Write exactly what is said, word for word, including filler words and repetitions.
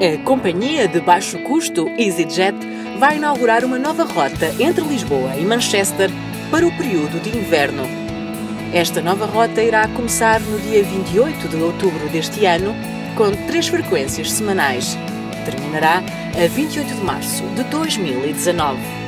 A companhia de baixo custo EasyJet vai inaugurar uma nova rota entre Lisboa e Manchester para o período de inverno. Esta nova rota irá começar no dia vinte e oito de outubro deste ano, com três frequências semanais. Terminará a vinte e oito de março de dois mil e dezanove.